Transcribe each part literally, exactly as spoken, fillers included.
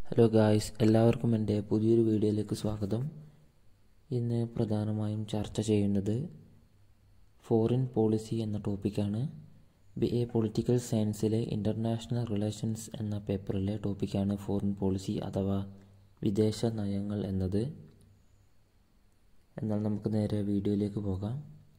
Hello guys, എല്ലാവർക്കും എൻ്റെ പുതിയൊരു വീഡിയോയിലേക്ക് സ്വാഗതം. ഇന്ന് പ്രധാനമായും ചർച്ച ചെയ്യുന്നത് ഫോറിൻ പോളിസി എന്ന ടോപ്പിക്കാണ്. ബി എ പൊളിറ്റിക്കൽ സയൻസിലെ ഇൻ്റർനാഷണൽ റിലേഷൻസ് എന്ന പേപ്പറിലെ ടോപ്പിക്കാണ് ഫോറിൻ പോളിസി അഥവാ വിദേശ നയങ്ങൾ എന്നത്. എന്നാൽ നമുക്ക് നേരെ വീഡിയോയിലേക്ക് പോകാം.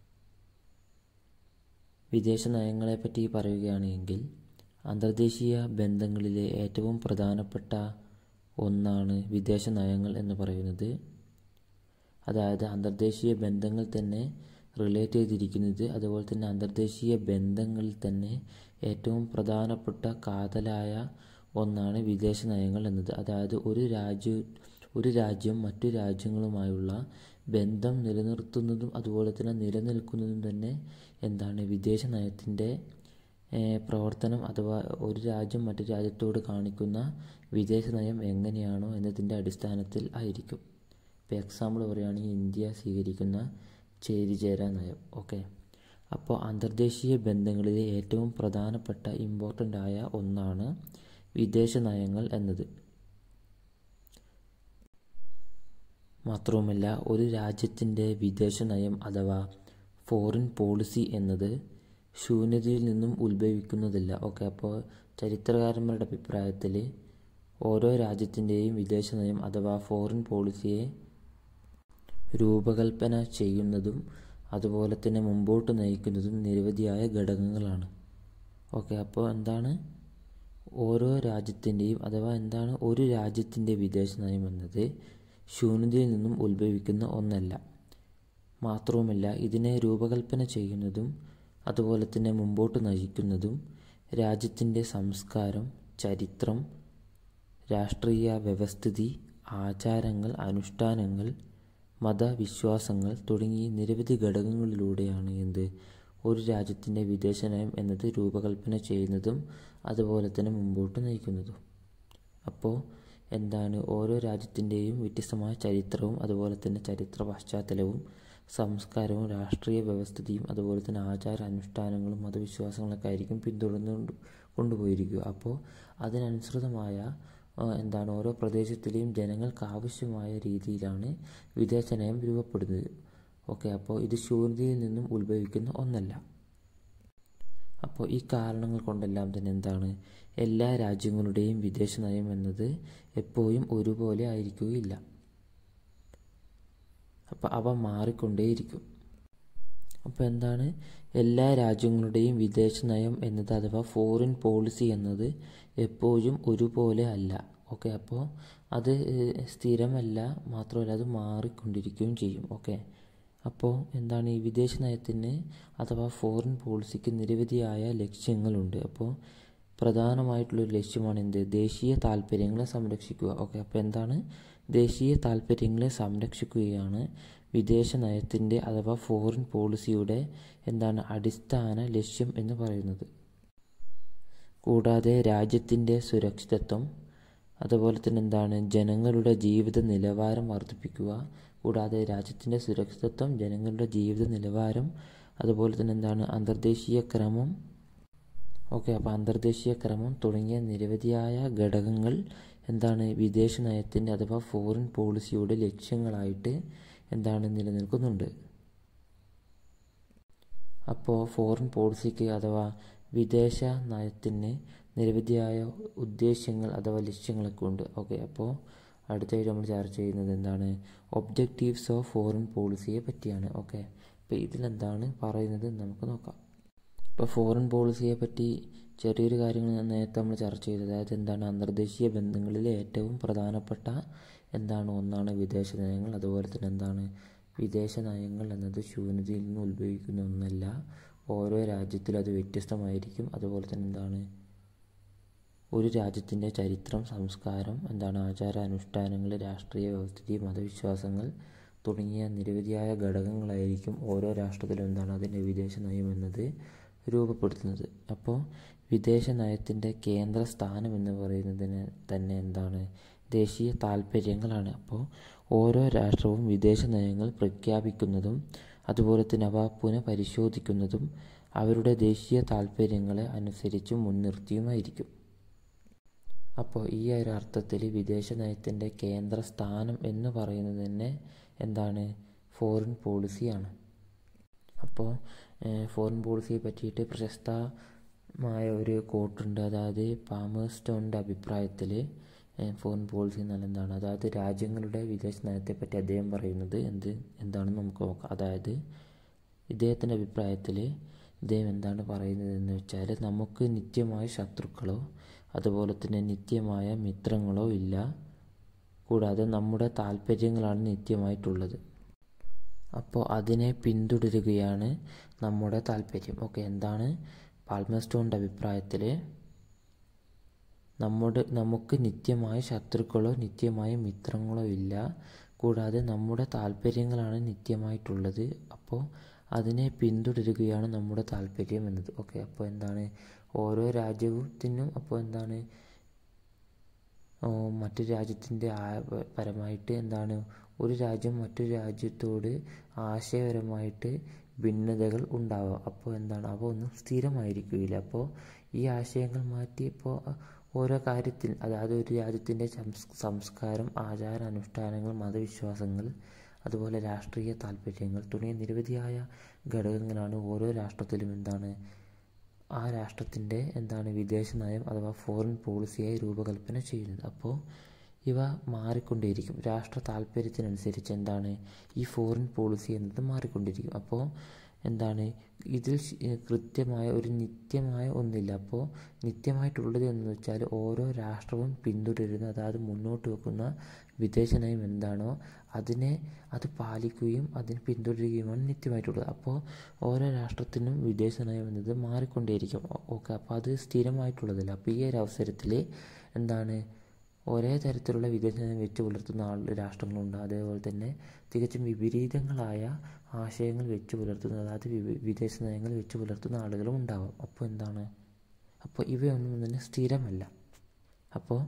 വിദേശ നയങ്ങളെപ്പറ്റി പറയുകയാണെങ്കിൽ അന്തർദേശീയ ബന്ധങ്ങളിലെ ഏറ്റവും പ്രധാനപ്പെട്ട ഒന്നാണ് വിദേശ നയങ്ങൾ എന്ന് പറയുന്നത്. അതായത് അന്തർദേശീയ ബന്ധങ്ങൾ തന്നെ റിലേറ്റ് ചെയ്തിരിക്കുന്നത്, അതുപോലെ തന്നെ അന്തർദേശീയ ബന്ധങ്ങളിൽ തന്നെ ഏറ്റവും പ്രധാനപ്പെട്ട കാതലായ ഒന്നാണ് വിദേശ നയങ്ങൾ എന്നത്. അതായത് ഒരു രാജ്യ ഒരു രാജ്യം മറ്റു രാജ്യങ്ങളുമായുള്ള ബന്ധം നിലനിർത്തുന്നതും അതുപോലെ തന്നെ നിലനിൽക്കുന്നതും തന്നെ എന്താണ് വിദേശ നയത്തിൻ്റെ പ്രവർത്തനം അഥവാ ഒരു രാജ്യം മറ്റു രാജ്യത്തോട് കാണിക്കുന്ന വിദേശ നയം എങ്ങനെയാണോ എന്നതിൻ്റെ അടിസ്ഥാനത്തിൽ ആയിരിക്കും. ഇപ്പോൾ എക്സാമ്പിൾ പറയുകയാണെങ്കിൽ ഇന്ത്യ സ്വീകരിക്കുന്ന ചേരിചേരാ നയം. ഓക്കെ, അപ്പോൾ അന്തർദേശീയ ബന്ധങ്ങളിലെ ഏറ്റവും പ്രധാനപ്പെട്ട ഇമ്പോർട്ടൻ്റ് ആയ ഒന്നാണ് വിദേശ നയങ്ങൾ എന്നത്. മാത്രവുമല്ല, ഒരു രാജ്യത്തിൻ്റെ വിദേശ നയം അഥവാ ഫോറിൻ പോളിസി എന്നത് ശൂന്യതയിൽ നിന്നും ഉത്ഭവിക്കുന്നതല്ല. ഓക്കെ, അപ്പോൾ ചരിത്രകാരന്മാരുടെ അഭിപ്രായത്തിൽ ഓരോ രാജ്യത്തിൻ്റെയും വിദേശ നയം അഥവാ ഫോറിൻ പോളിസിയെ രൂപകൽപ്പന ചെയ്യുന്നതും അതുപോലെ തന്നെ മുമ്പോട്ട് നയിക്കുന്നതും നിരവധിയായ ഘടകങ്ങളാണ്. ഓക്കെ, അപ്പോൾ എന്താണ് ഓരോ രാജ്യത്തിൻ്റെയും അഥവാ എന്താണ് ഒരു രാജ്യത്തിൻ്റെ വിദേശ നയം എന്നത് ശൂന്യതയിൽ നിന്നും ഉത്ഭവിക്കുന്ന ഒന്നല്ല. മാത്രവുമല്ല, ഇതിനെ രൂപകൽപ്പന ചെയ്യുന്നതും അതുപോലെ തന്നെ മുമ്പോട്ട് നയിക്കുന്നതും രാജ്യത്തിൻ്റെ സംസ്കാരം, ചരിത്രം, രാഷ്ട്രീയ വ്യവസ്ഥിതി, ആചാരങ്ങൾ, അനുഷ്ഠാനങ്ങൾ, മതവിശ്വാസങ്ങൾ തുടങ്ങി നിരവധി ഘടകങ്ങളിലൂടെയാണ് എന്ത് ഒരു രാജ്യത്തിൻ്റെ വിദേശ നയം എന്നത് രൂപകൽപ്പന ചെയ്യുന്നതും അതുപോലെ തന്നെ മുമ്പോട്ട് നയിക്കുന്നതും. അപ്പോൾ എന്താണ് ഓരോ രാജ്യത്തിൻ്റെയും വ്യത്യസ്തമായ ചരിത്രവും അതുപോലെ തന്നെ ചരിത്ര പശ്ചാത്തലവും സംസ്കാരവും രാഷ്ട്രീയ വ്യവസ്ഥിതിയും അതുപോലെ തന്നെ ആചാര അനുഷ്ഠാനങ്ങളും മതവിശ്വാസങ്ങളൊക്കെ ആയിരിക്കും പിന്തുടർന്നു കൊണ്ടുപോയിരിക്കുക. അപ്പോൾ അതിനനുസൃതമായ എന്താണ് ഓരോ പ്രദേശത്തിലെയും ജനങ്ങൾക്ക് ആവശ്യമായ രീതിയിലാണ് വിദേശ നയം രൂപപ്പെടുന്നത്. ഓക്കെ, അപ്പോൾ ഇത് ശൂന്യതയിൽ നിന്നും ഉത്ഭവിക്കുന്ന ഒന്നല്ല. അപ്പോൾ ഈ കാരണങ്ങൾ കൊണ്ടെല്ലാം തന്നെ എന്താണ് എല്ലാ രാജ്യങ്ങളുടെയും വിദേശ നയം എന്നത് എപ്പോഴും ഒരുപോലെ ആയിരിക്കുകയില്ല. അപ്പോൾ അവ മാറിക്കൊണ്ടേയിരിക്കും. അപ്പോൾ എന്താണ് എല്ലാ രാജ്യങ്ങളുടെയും വിദേശ നയം എന്നത് അഥവാ ഫോറിൻ പോളിസി എന്നത് എപ്പോഴും ഒരുപോലെ അല്ല. ഓക്കെ, അപ്പോൾ അത് സ്ഥിരമല്ല, മാത്രമല്ല അത് മാറിക്കൊണ്ടിരിക്കുകയും ചെയ്യും. ഓക്കെ, അപ്പോൾ എന്താണ് ഈ വിദേശ നയത്തിന് അഥവാ ഫോറിൻ പോളിസിക്ക് നിരവധിയായ ലക്ഷ്യങ്ങളുണ്ട്. അപ്പോൾ പ്രധാനമായിട്ടുള്ളൊരു ലക്ഷ്യമാണ് എന്ത് ദേശീയ താല്പര്യങ്ങളെ സംരക്ഷിക്കുക. ഓക്കെ, അപ്പോൾ എന്താണ് ദേശീയ താല്പര്യങ്ങളെ സംരക്ഷിക്കുകയാണ് വിദേശ നയത്തിൻ്റെ അഥവാ ഫോറിൻ പോളിസിയുടെ എന്താണ് അടിസ്ഥാന ലക്ഷ്യം എന്ന് പറയുന്നത്. കൂടാതെ രാജ്യത്തിൻ്റെ സുരക്ഷിതത്വം, അതുപോലെ തന്നെ എന്താണ് ജനങ്ങളുടെ ജീവിത നിലവാരം വർദ്ധിപ്പിക്കുക. കൂടാതെ രാജ്യത്തിൻ്റെ സുരക്ഷിതത്വം, ജനങ്ങളുടെ ജീവിത നിലവാരം, അതുപോലെ തന്നെ എന്താണ് അന്തർദേശീയ ക്രമം. ഓക്കെ, അപ്പോൾ അന്തർദേശീയ ക്രമം തുടങ്ങിയ നിരവധിയായ ഘടകങ്ങൾ എന്താണ് വിദേശ നയത്തിൻ്റെ അഥവാ ഫോറിൻ പോളിസിയുടെ ലക്ഷ്യങ്ങളായിട്ട് എന്താണ് നിലനിൽക്കുന്നുണ്ട്. അപ്പോൾ ഫോറിൻ പോളിസിക്ക് അഥവാ വിദേശ നയത്തിന് നിരവധിയായ ഉദ്ദേശ്യങ്ങൾ അഥവാ ലക്ഷ്യങ്ങളൊക്കെ ഉണ്ട്. ഓക്കെ, അപ്പോൾ അടുത്തായിട്ട് നമ്മൾ ചർച്ച ചെയ്യുന്നത് എന്താണ് ഒബ്ജക്റ്റീവ്സ് ഓഫ് ഫോറിൻ പോളിസിയെ പറ്റിയാണ്. ഓക്കെ, അപ്പോൾ ഇതിലെന്താണ് പറയുന്നത് നമുക്ക് നോക്കാം. ഇപ്പോൾ ഫോറിൻ പോളിസിയെ പറ്റി ചെറിയൊരു കാര്യങ്ങൾ നേരത്തെ നമ്മൾ ചർച്ച ചെയ്തത്, അതായത് എന്താണ് അന്തർദേശീയ ബന്ധങ്ങളിലെ ഏറ്റവും പ്രധാനപ്പെട്ട എന്താണ് ഒന്നാണ് വിദേശ നയങ്ങൾ. അതുപോലെ തന്നെ എന്താണ് വിദേശ നയങ്ങൾ എന്നത് ശൂന്യതയിൽ നിന്ന് ഉത്ഭവിക്കുന്ന ഒന്നല്ല, ഓരോ രാജ്യത്തിലും അത് വ്യത്യസ്തമായിരിക്കും. അതുപോലെ തന്നെ എന്താണ് ഒരു രാജ്യത്തിൻ്റെ ചരിത്രം, സംസ്കാരം, എന്താണ് ആചാര അനുഷ്ഠാനങ്ങൾ, രാഷ്ട്രീയ വ്യവസ്ഥിതി, മതവിശ്വാസങ്ങൾ തുടങ്ങിയ നിരവധിയായ ഘടകങ്ങളായിരിക്കും ഓരോ രാഷ്ട്രത്തിലും എന്താണ് അതിൻ്റെ വിദേശ നയം എന്നത് രൂപപ്പെടുത്തുന്നത്. അപ്പോൾ വിദേശ നയത്തിൻ്റെ കേന്ദ്ര സ്ഥാനം എന്ന് പറയുന്നതിന് തന്നെ എന്താണ് ദേശീയ താല്പര്യങ്ങളാണ്. അപ്പോൾ ഓരോ രാഷ്ട്രവും വിദേശ നയങ്ങൾ പ്രഖ്യാപിക്കുന്നതും അതുപോലെ തന്നെ അവ പുനഃപരിശോധിക്കുന്നതും അവരുടെ ദേശീയ താല്പര്യങ്ങളെ അനുസരിച്ച് മുൻനിർത്തിയുമായിരിക്കും. അപ്പോൾ ഈ ഒരു അർത്ഥത്തിൽ വിദേശ നയത്തിൻ്റെ കേന്ദ്ര സ്ഥാനം എന്ന് പറയുന്നത് തന്നെ എന്താണ്, ഫോറിൻ പോളിസിയാണ്. അപ്പോൾ ഫോറിൻ പോളിസിയെ പറ്റിയിട്ട് പ്രശസ്തമായ ഒരു കോട്ടുണ്ട്, അതായത് പാമേഴ്സ്റ്റോണിൻ്റെ അഭിപ്രായത്തിൽ ഫോറിൻ പോളിസി എന്നാൽ എന്താണ്, അതായത് രാജ്യങ്ങളുടെ വിദേശ നയത്തെപ്പറ്റി അദ്ദേഹം പറയുന്നത് എന്ത് എന്താണെന്ന് നമുക്ക് നോക്കാം. അതായത് ഇദ്ദേഹത്തിൻ്റെ അഭിപ്രായത്തിൽ ഇദ്ദേഹം എന്താണ് പറയുന്നത് എന്ന് വെച്ചാൽ, നമുക്ക് നിത്യമായ ശത്രുക്കളോ അതുപോലെ തന്നെ നിത്യമായ മിത്രങ്ങളോ ഇല്ല, കൂടാതെ നമ്മുടെ താല്പര്യങ്ങളാണ് നിത്യമായിട്ടുള്ളത്. അപ്പോൾ അതിനെ പിന്തുടരുകയാണ് നമ്മുടെ താല്പര്യം. ഓക്കെ, എന്താണ് പാൽമേഴ്സ്റ്റോണിൻ്റെ അഭിപ്രായത്തിൽ നമ്മുടെ നമുക്ക് നിത്യമായ ശത്രുക്കളോ നിത്യമായ മിത്രങ്ങളോ ഇല്ല, കൂടാതെ നമ്മുടെ താല്പര്യങ്ങളാണ് നിത്യമായിട്ടുള്ളത്. അപ്പോൾ അതിനെ പിന്തുടരുകയാണ് നമ്മുടെ താല്പര്യം എന്നത്. ഓക്കെ, അപ്പോൾ എന്താണ്, ഓരോ രാജ്യത്തിനും അപ്പോൾ എന്താണ് മറ്റൊരു രാജ്യത്തിൻ്റെ പരമായിട്ട് എന്താണ്, ഒരു രാജ്യം മറ്റൊരു രാജ്യത്തോട് ആശയപരമായിട്ട് ഭിന്നതകൾ ഉണ്ടാവാം. അപ്പോൾ എന്താണ്, അവ ഒന്നും സ്ഥിരമായിരിക്കുകയില്ല. അപ്പോൾ ഈ ആശയങ്ങൾ മാറ്റി ഇപ്പോൾ ഓരോ കാര്യത്തിൽ, അതായത് ഒരു രാജ്യത്തിൻ്റെ സംസ്കാരം, ആചാര അനുഷ്ഠാനങ്ങൾ, മതവിശ്വാസങ്ങൾ, അതുപോലെ രാഷ്ട്രീയ താല്പര്യങ്ങൾ തുടങ്ങിയ നിരവധിയായ ഘടകങ്ങളാണ് ഓരോ രാഷ്ട്രത്തിലും എന്താണ് ആ രാഷ്ട്രത്തിൻ്റെ എന്താണ് വിദേശ നയം അഥവാ ഫോറിൻ പോളിസിയായി രൂപകൽപ്പന ചെയ്യുന്നത്. അപ്പോൾ ഇവ മാറിക്കൊണ്ടേയിരിക്കും. രാഷ്ട്ര താല്പര്യത്തിനനുസരിച്ച് എന്താണ് ഈ ഫോറിൻ പോളിസി എന്നത് മാറിക്കൊണ്ടിരിക്കും. അപ്പോൾ എന്താണ് ഇതിൽ കൃത്യമായ ഒരു നിത്യമായ ഒന്നില്ല. അപ്പോൾ നിത്യമായിട്ടുള്ളത് എന്ന് വെച്ചാൽ ഓരോ രാഷ്ട്രവും പിന്തുടരുന്ന, അതായത് മുന്നോട്ട് വെക്കുന്ന വിദേശ നയം എന്താണോ അതിനെ അത് പാലിക്കുകയും അതിന് പിന്തുടരുകയുമാണ് നിത്യമായിട്ടുള്ളത്. അപ്പോൾ ഓരോ രാഷ്ട്രത്തിനും വിദേശ നയം എന്നത് മാറിക്കൊണ്ടേയിരിക്കും. ഓക്കെ, അപ്പോൾ അത് സ്ഥിരമായിട്ടുള്ളതല്ല. അപ്പോൾ ഈ ഒരു അവസരത്തിൽ എന്താണ് ഒരേ തരത്തിലുള്ള വിദേശ നയം വെച്ച് പുലർത്തുന്ന ആൾ രാഷ്ട്രങ്ങളുണ്ട്, അതേപോലെ തന്നെ തികച്ചും വിപരീതങ്ങളായ ആശയങ്ങൾ വെച്ച് പുലർത്തുന്ന, അതായത് വിദേശ നയങ്ങൾ വെച്ച് പുലർത്തുന്ന ആളുകളും ഉണ്ടാവാം. അപ്പോൾ എന്താണ് അപ്പോൾ ഇവയൊന്നും തന്നെ സ്ഥിരമല്ല. അപ്പോൾ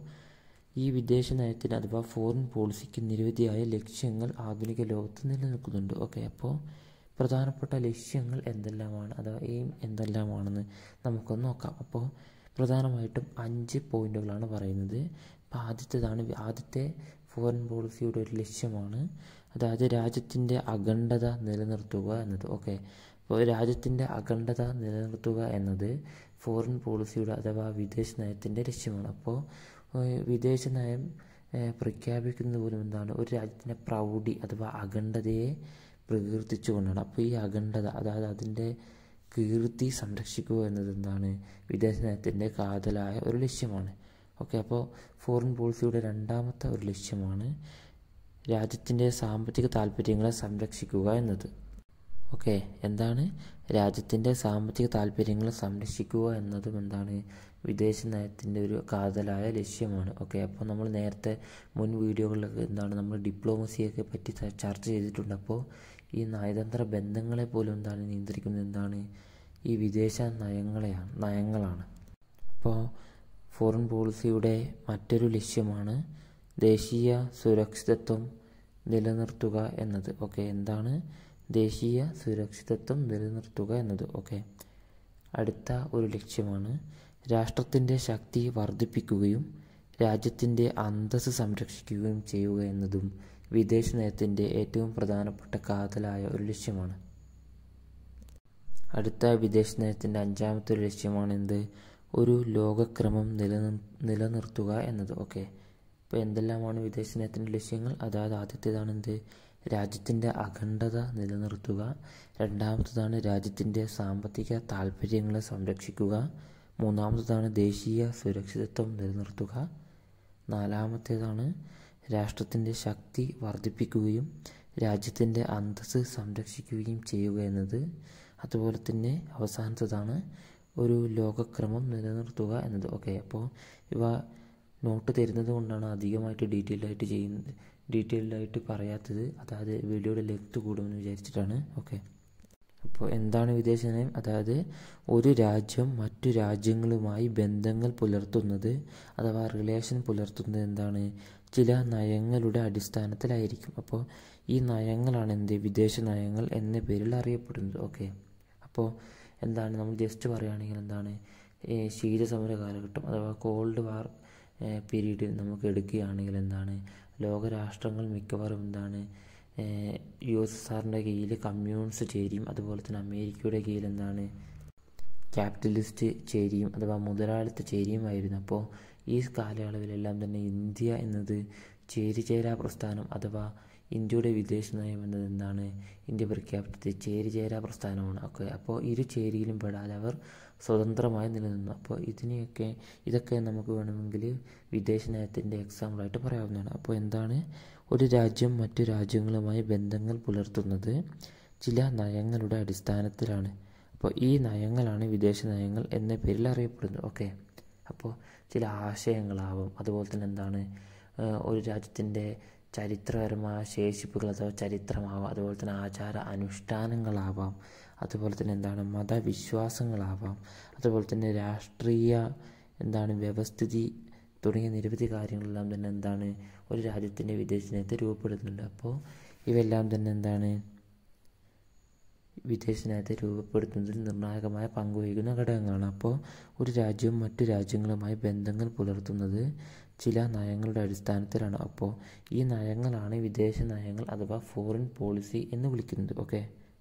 ഈ വിദേശ നയത്തിന് അഥവാ ഫോറിൻ പോളിസിക്ക് നിരവധിയായ ലക്ഷ്യങ്ങൾ ആധുനിക ലോകത്ത് നിലനിൽക്കുന്നുണ്ട്. ഓക്കെ, അപ്പോൾ പ്രധാനപ്പെട്ട ലക്ഷ്യങ്ങൾ എന്തെല്ലാമാണ് അഥവാ എയിം എന്തെല്ലാമാണെന്ന് നമുക്കൊന്ന് നോക്കാം. അപ്പോൾ പ്രധാനമായിട്ടും അഞ്ച് പോയിന്റുകളാണ് പറയുന്നത്. അപ്പോൾ ആദ്യത്തേതാണ് ആദ്യത്തെ ഫോറിൻ പോളിസിയുടെ ഒരു ലക്ഷ്യമാണ്, അതായത് രാജ്യത്തിൻ്റെ അഖണ്ഡത നിലനിർത്തുക എന്നത്. ഓക്കെ, അപ്പോൾ രാജ്യത്തിൻ്റെ അഖണ്ഡത നിലനിർത്തുക എന്നത് ഫോറിൻ പോളിസിയുടെ അഥവാ വിദേശ നയത്തിൻ്റെ ലക്ഷ്യമാണ്. അപ്പോൾ വിദേശ നയം പ്രഖ്യാപിക്കുന്നത് പോലും എന്താണ് ഒരു രാജ്യത്തിൻ്റെ പ്രൗഢി അഥവാ അഖണ്ഡതയെ പ്രകീർത്തിച്ചുകൊണ്ടാണ്. അപ്പോൾ ഈ അഖണ്ഡത അതായത് അതിൻ്റെ കീർത്തി സംരക്ഷിക്കുക എന്നത് എന്താണ് വിദേശ നയത്തിൻ്റെ കാതലായ ഒരു ലക്ഷ്യമാണ്. ഓക്കെ, അപ്പോൾ ഫോറിൻ പോളിസിയുടെ രണ്ടാമത്തെ ഒരു ലക്ഷ്യമാണ് രാജ്യത്തിൻ്റെ സാമ്പത്തിക താല്പര്യങ്ങളെ സംരക്ഷിക്കുക എന്നത്. ഓക്കെ, എന്താണ് രാജ്യത്തിൻ്റെ സാമ്പത്തിക താല്പര്യങ്ങളെ സംരക്ഷിക്കുക എന്നതും എന്താണ് വിദേശ നയത്തിൻ്റെ ഒരു കാതലായ ലക്ഷ്യമാണ്. ഓക്കെ, അപ്പോൾ നമ്മൾ നേരത്തെ മുൻ വീഡിയോകളിലൊക്കെ എന്താണ് നമ്മൾ ഡിപ്ലോമസിയൊക്കെ പറ്റി ചർച്ച ചെയ്തിട്ടുണ്ട്. അപ്പോൾ ഈ നയതന്ത്ര ബന്ധങ്ങളെ പോലും എന്താണ് നിയന്ത്രിക്കുന്നത് എന്താണ് ഈ വിദേശ നയങ്ങളെയാണ് നയങ്ങളാണ്. അപ്പോൾ ഫോറിൻ പോളിസിയുടെ മറ്റൊരു ലക്ഷ്യമാണ് ദേശീയ സുരക്ഷിതത്വം നിലനിർത്തുക എന്നത്. ഓക്കെ, എന്താണ് ദേശീയ സുരക്ഷിതത്വം നിലനിർത്തുക എന്നത്. ഓക്കെ, അടുത്ത ഒരു ലക്ഷ്യമാണ് രാഷ്ട്രത്തിൻ്റെ ശക്തി വർദ്ധിപ്പിക്കുകയും രാജ്യത്തിൻ്റെ അന്തസ്സ് സംരക്ഷിക്കുകയും ചെയ്യുക എന്നതും വിദേശ നയത്തിൻ്റെ ഏറ്റവും പ്രധാനപ്പെട്ട കാതലായ ഒരു ലക്ഷ്യമാണ്. അടുത്ത വിദേശ നയത്തിൻ്റെ അഞ്ചാമത്തെ ഒരു ലക്ഷ്യമാണ് എന്ത് ഒരു ലോകക്രമം നിലനിർ നിലനിർത്തുക എന്നത്. ഓക്കെ, ഇപ്പോൾ എന്തെല്ലാമാണ് വിദേശ നയത്തിൻ്റെ ലക്ഷ്യങ്ങൾ? അതായത് ആദ്യത്തേതാണ് എന്ത് രാജ്യത്തിൻ്റെ അഖണ്ഡത നിലനിർത്തുക, രണ്ടാമത്തേതാണ് രാജ്യത്തിൻ്റെ സാമ്പത്തിക താല്പര്യങ്ങളെ സംരക്ഷിക്കുക, മൂന്നാമത്തേതാണ് ദേശീയ സുരക്ഷിതത്വം നിലനിർത്തുക, നാലാമത്തേതാണ് രാഷ്ട്രത്തിൻ്റെ ശക്തി വർദ്ധിപ്പിക്കുകയും രാജ്യത്തിൻ്റെ അന്തസ്സ് സംരക്ഷിക്കുകയും ചെയ്യുക എന്നത്, അതുപോലെ തന്നെ അവസാനത്തേതാണ് ഒരു ലോകക്രമം നിലനിർത്തുക എന്നത്. ഓക്കെ, അപ്പോൾ ഇവ നോട്ട് തരുന്നത് കൊണ്ടാണ് അധികമായിട്ട് ഡീറ്റെയിൽഡായിട്ട് ചെയ്യുന്നത് ഡീറ്റെയിൽഡായിട്ട് പറയാത്തത്, അതായത് വീഡിയോയുടെ ലെങ്ത് കൂടുമെന്ന് വിചാരിച്ചിട്ടാണ്. ഓക്കെ, അപ്പോൾ എന്താണ് വിദേശ നയം? അതായത് ഒരു രാജ്യം മറ്റു രാജ്യങ്ങളുമായി ബന്ധങ്ങൾ പുലർത്തുന്നത് അഥവാ റിലേഷൻ പുലർത്തുന്നത് എന്താണ് ചില നയങ്ങളുടെ അടിസ്ഥാനത്തിലായിരിക്കും. അപ്പോൾ ഈ നയങ്ങളാണ് എന്ത് വിദേശ നയങ്ങൾ എന്ന പേരിൽ അറിയപ്പെടുന്നത്. ഓക്കെ, അപ്പോൾ എന്താണ് നമ്മൾ ജസ്റ്റ് പറയുകയാണെങ്കിൽ എന്താണ് ശീതസമര കാലഘട്ടം അഥവാ കോൾഡ് വാർ പീരീഡ് നമുക്ക് എടുക്കുകയാണെങ്കിൽ എന്താണ് ലോകരാഷ്ട്രങ്ങൾ മിക്കവാറും എന്താണ് യു എസ് എസ് ആറിൻ്റെ കീഴിൽ കമ്മ്യൂണിസ്റ്റ് ചേരിയും അതുപോലെ തന്നെ അമേരിക്കയുടെ കീഴിൽ എന്താണ് ക്യാപിറ്റലിസ്റ്റ് ചേരിയും അഥവാ മുതലാളിത്ത ചേരിയുമായിരുന്നു. അപ്പോൾ ഈ കാലയളവിലെല്ലാം തന്നെ ഇന്ത്യ എന്നത് ചേരിചേരാ പ്രസ്ഥാനം അഥവാ ഇന്ത്യയുടെ വിദേശ നയം എന്നത് എന്താണ് ഇന്ത്യ പ്രഖ്യാപിച്ചത് ചേരിചേരാ പ്രസ്ഥാനമാണ്. ഓക്കെ, അപ്പോൾ ഇരു ചേരിയിലും പെടാതെ അവർ സ്വതന്ത്രമായി നിലനിന്നു. അപ്പോൾ ഇതിനെയൊക്കെ ഇതൊക്കെ നമുക്ക് വേണമെങ്കിൽ വിദേശ നയത്തിൻ്റെ എക്സാമ്പിളായിട്ട് പറയാവുന്നതാണ്. അപ്പോൾ എന്താണ് ഒരു രാജ്യം മറ്റു രാജ്യങ്ങളുമായി ബന്ധങ്ങൾ പുലർത്തുന്നത് ചില നയങ്ങളുടെ അടിസ്ഥാനത്തിലാണ്. അപ്പോൾ ഈ നയങ്ങളാണ് വിദേശ നയങ്ങൾ എന്ന പേരിൽ അറിയപ്പെടുന്നത്. ഓക്കെ, അപ്പോൾ ചില ആശയങ്ങളാവും, അതുപോലെ തന്നെ എന്താണ് ഒരു രാജ്യത്തിൻ്റെ ചരിത്രപരമായ ശേഷിപ്പുകൾ അഥവാ ചരിത്രമാവാം, അതുപോലെ തന്നെ ആചാര അനുഷ്ഠാനങ്ങളാവാം, അതുപോലെ തന്നെ എന്താണ് മതവിശ്വാസങ്ങളാവാം, അതുപോലെ തന്നെ രാഷ്ട്രീയ എന്താണ് വ്യവസ്ഥിതി തുടങ്ങിയ നിരവധി കാര്യങ്ങളെല്ലാം തന്നെ എന്താണ് ഒരു രാജ്യത്തിൻ്റെ വിദേശ നയത്തെ രൂപപ്പെടുത്തുന്നുണ്ട്. അപ്പോൾ ഇവയെല്ലാം തന്നെ എന്താണ് വിദേശ നയത്തെ രൂപപ്പെടുത്തുന്നതിൽ നിർണായകമായ പങ്കുവഹിക്കുന്ന ഘടകങ്ങളാണ്. അപ്പോൾ ഒരു രാജ്യവും മറ്റു രാജ്യങ്ങളുമായി ബന്ധങ്ങൾ പുലർത്തുന്നത് ചില നയങ്ങളുടെ അടിസ്ഥാനത്തിലാണ്. അപ്പോൾ ഈ നയങ്ങളാണ് വിദേശ നയങ്ങൾ അഥവാ ഫോറിൻ പോളിസി എന്ന് വിളിക്കുന്നത്. ഓക്കെ,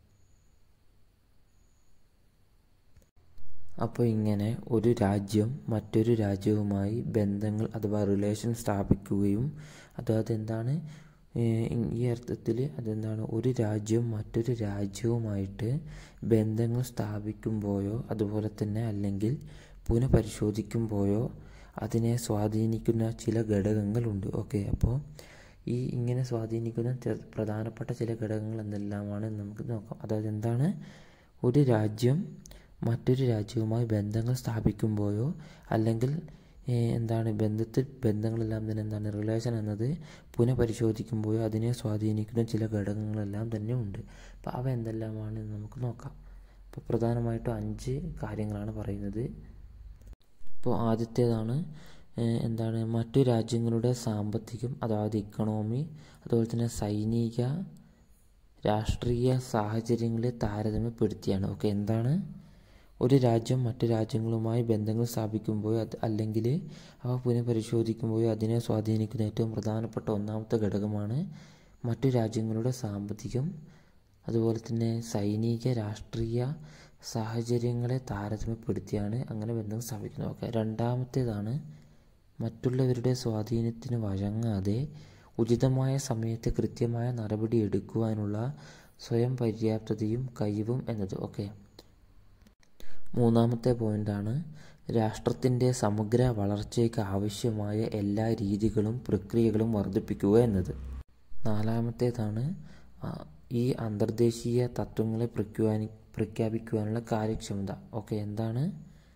അപ്പോൾ ഇങ്ങനെ ഒരു രാജ്യം മറ്റൊരു രാജ്യവുമായി ബന്ധങ്ങൾ അഥവാ റിലേഷൻ സ്ഥാപിക്കുകയും അതായത് എന്താണ് ഈ അർത്ഥത്തിൽ അതെന്താണ് ഒരു രാജ്യം മറ്റൊരു രാജ്യവുമായിട്ട് ബന്ധങ്ങൾ സ്ഥാപിക്കുമ്പോഴോ അതുപോലെ തന്നെ അല്ലെങ്കിൽ പുനഃപരിശോധിക്കുമ്പോഴോ അതിനെ സ്വാധീനിക്കുന്ന ചില ഘടകങ്ങളുണ്ട്. ഓക്കെ, അപ്പോൾ ഈ ഇങ്ങനെ സ്വാധീനിക്കുന്ന പ്രധാനപ്പെട്ട ചില ഘടകങ്ങൾ എന്തെല്ലാമാണ് നമുക്ക് നോക്കാം. അതായത് എന്താണ് ഒരു രാജ്യം മറ്റൊരു രാജ്യവുമായി ബന്ധങ്ങൾ സ്ഥാപിക്കുമ്പോഴോ അല്ലെങ്കിൽ എന്താണ് ബന്ധത്തിൽ ബന്ധങ്ങളെല്ലാം തന്നെ എന്താണ് റിലേഷൻ എന്നത് പുനഃപരിശോധിക്കുമ്പോഴോ അതിനെ സ്വാധീനിക്കുന്ന ചില ഘടകങ്ങളെല്ലാം തന്നെ ഉണ്ട്. അപ്പോൾ അവ എന്തെല്ലാമാണ് നമുക്ക് നോക്കാം. അപ്പോൾ പ്രധാനമായിട്ടും അഞ്ച് കാര്യങ്ങളാണ് പറയുന്നത്. ഇപ്പോൾ ആദ്യത്തേതാണ് എന്താണ് മറ്റു രാജ്യങ്ങളുടെ സാമ്പത്തികം അതായത് ഇക്കണോമി, അതുപോലെ തന്നെ സൈനിക രാഷ്ട്രീയ സാഹചര്യങ്ങളെ താരതമ്യപ്പെടുത്തിയാണ്. ഓക്കെ, എന്താണ് ഒരു രാജ്യം മറ്റു രാജ്യങ്ങളുമായി ബന്ധങ്ങൾ സ്ഥാപിക്കുമ്പോഴോ അത് അല്ലെങ്കിൽ അവ പുനഃപരിശോധിക്കുമ്പോഴോ അതിനെ സ്വാധീനിക്കുന്ന ഏറ്റവും പ്രധാനപ്പെട്ട ഒന്നാമത്തെ ഘടകമാണ് മറ്റു രാജ്യങ്ങളുടെ സാമ്പത്തികം, അതുപോലെ തന്നെ സൈനിക രാഷ്ട്രീയ സാഹചര്യങ്ങളെ താരതമ്യപ്പെടുത്തിയാണ് അങ്ങനെ ബന്ധം സ്ഥാപിക്കുന്നത്. ഓക്കെ, രണ്ടാമത്തേതാണ് മറ്റുള്ളവരുടെ സ്വാധീനത്തിന് വഴങ്ങാതെ ഉചിതമായ സമയത്ത് കൃത്യമായ നടപടി എടുക്കുവാനുള്ള സ്വയം പര്യാപ്തതയും കഴിവും എന്നത്. ഓക്കെ, മൂന്നാമത്തെ പോയിൻ്റാണ് രാഷ്ട്രത്തിൻ്റെ സമഗ്ര വളർച്ചയ്ക്ക് ആവശ്യമായ എല്ലാ രീതികളും പ്രക്രിയകളും വർദ്ധിപ്പിക്കുക എന്നത്. നാലാമത്തേതാണ് ഈ അന്തർദേശീയ തത്വങ്ങളെ പ്രഖ്യാപി പ്രഖ്യാപിക്കുവാനുള്ള കാര്യക്ഷമത. ഓക്കെ, എന്താണ്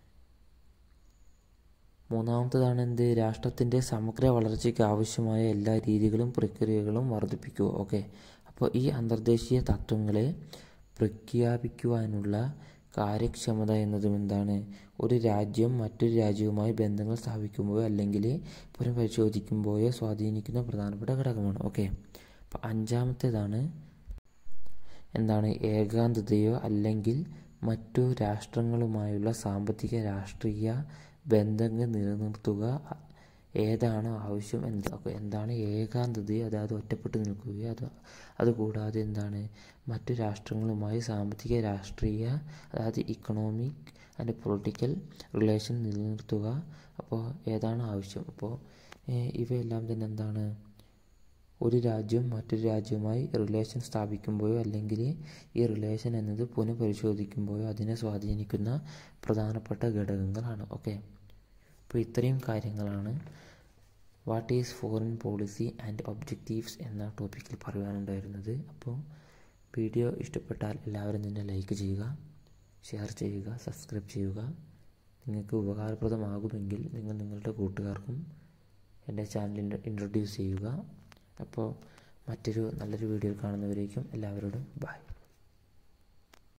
മൂന്നാമത്തേതാണ് എന്ത് രാഷ്ട്രത്തിൻ്റെ സമഗ്ര വളർച്ചയ്ക്ക് ആവശ്യമായ എല്ലാ രീതികളും പ്രക്രിയകളും വർദ്ധിപ്പിക്കുക. ഓക്കെ, അപ്പോൾ ഈ അന്തർദേശീയ തത്വങ്ങളെ പ്രഖ്യാപിക്കുവാനുള്ള കാര്യക്ഷമത എന്നതും എന്താണ് ഒരു രാജ്യം മറ്റൊരു രാജ്യവുമായി ബന്ധങ്ങൾ സ്ഥാപിക്കുമ്പോഴോ അല്ലെങ്കിൽ പുനഃപരിശോധിക്കുമ്പോഴോ സ്വാധീനിക്കുന്ന പ്രധാനപ്പെട്ട ഘടകമാണ്. ഓക്കെ, അപ്പോൾ അഞ്ചാമത്തേതാണ് എന്താണ് ഏകാന്തതയോ അല്ലെങ്കിൽ മറ്റു രാഷ്ട്രങ്ങളുമായുള്ള സാമ്പത്തിക രാഷ്ട്രീയ ബന്ധങ്ങൾ നിലനിർത്തുക ഏതാണോ ആവശ്യം എന്നത്. അപ്പോൾ എന്താണ് ഏകാന്തതയോ അതായത് ഒറ്റപ്പെട്ടു നിൽക്കുകയോ അത് അതുകൂടാതെ എന്താണ് മറ്റു രാഷ്ട്രങ്ങളുമായി സാമ്പത്തിക രാഷ്ട്രീയ അതായത് ഇക്കണോമിക് ആൻഡ് പൊളിറ്റിക്കൽ റിലേഷൻ നിലനിർത്തുക. അപ്പോൾ ഏതാണ് ആവശ്യം. അപ്പോൾ ഇവയെല്ലാം തന്നെ എന്താണ് ഒരു രാജ്യം മറ്റൊരു രാജ്യവുമായി റിലേഷൻ സ്ഥാപിക്കുമ്പോഴോ അല്ലെങ്കിൽ ഈ റിലേഷൻ എന്നത് പുനഃപരിശോധിക്കുമ്പോഴോ അതിനെ സ്വാധീനിക്കുന്ന പ്രധാനപ്പെട്ട ഘടകങ്ങളാണ്. ഓക്കെ, അപ്പോൾ ഇത്രയും കാര്യങ്ങളാണ് what is foreign policy and objectives എന്ന ടോപ്പിക്കിൽ പറയാനുണ്ടായിരുന്നത്. അപ്പോൾ വീഡിയോ ഇഷ്ടപ്പെട്ടാൽ എല്ലാവരും തന്നെ ലൈക്ക് ചെയ്യുക, ഷെയർ ചെയ്യുക, സബ്സ്ക്രൈബ് ചെയ്യുക. നിങ്ങൾക്ക് ഉപകാരപ്രദമാകുമെങ്കിൽ നിങ്ങൾ നിങ്ങളുടെ കൂട്ടുകാർക്കും എൻ്റെ ചാനൽ ഇൻട്രൊഡ്യൂസ് ചെയ്യുക. അപ്പോൾ മറ്റൊരു നല്ലൊരു വീഡിയോ കാണുന്നവരേക്കും എല്ലാവരോടും ബൈ.